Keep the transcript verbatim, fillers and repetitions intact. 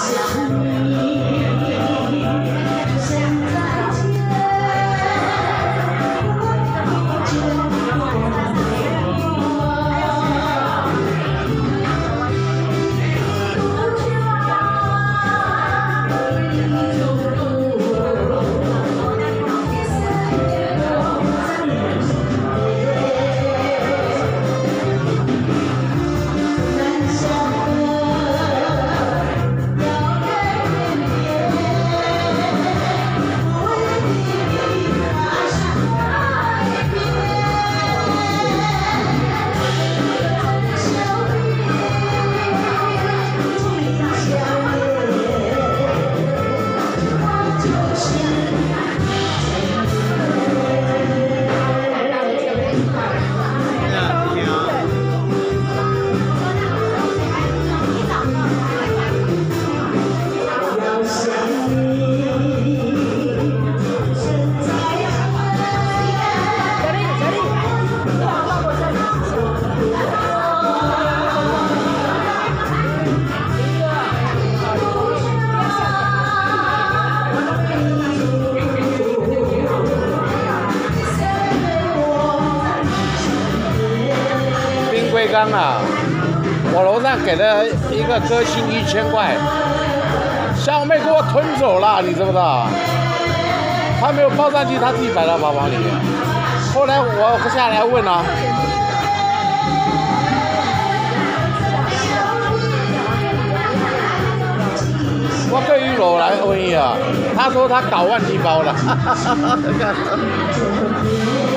龟缸啊，我楼上给了一个歌星一千块，小妹给我吞走了，你知不知道？他没有报上去，他自己摆到包包里面。后来我下来问啊，我对于楼来问伊啊，他说他搞忘记包了。